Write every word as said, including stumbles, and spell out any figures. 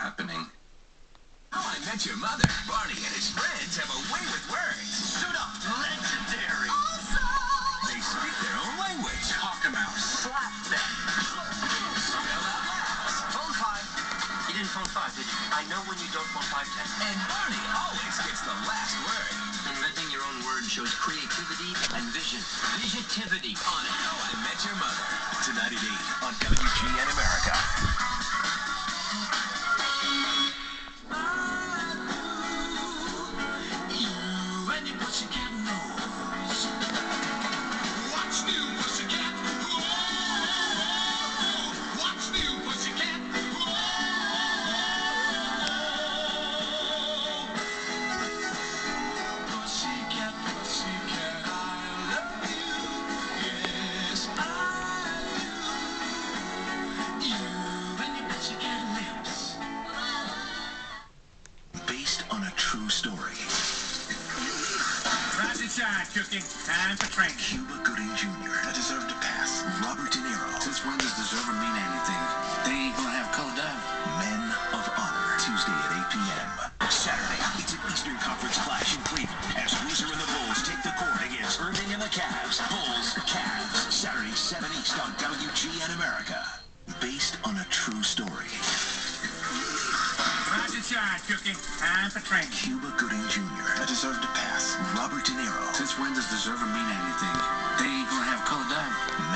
happening. How I Met Your Mother, Barney and his friends have a way with words. Suit up, legendary. Awesome! They speak their own language. Talk about slap them. Phone five. You didn't phone five, did you? I know when you don't phone five ten. And Barney always gets the last word. Inventing your own word shows creativity and vision. Visiontivity on How I Met Your Mother. Tonight at eight on W G N America. Cooking. Time for training. Cuba Gooding Junior I deserve to pass. Robert De Niro. Since when does deserve mean anything? They ain't gonna have color dime. Men of Honor. Tuesday at eight p m Saturday, it's an Eastern Conference clash in Cleveland as Loser and the Bulls take the court against Irving and the Cavs. Bulls, Cavs. Saturday, seven East on W G N America. Based on a true story. Rise and shine, Cooking. Time for training. Cuba Gooding Junior I deserve to pass. Robert De Niro. Since when does deserve mean anything? They ain't gonna have color dime.